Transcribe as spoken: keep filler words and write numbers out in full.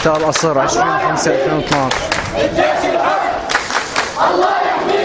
انتهى الأسر عشرين خمسة ألفين واثناعش. الجيش الحر الله يحميه.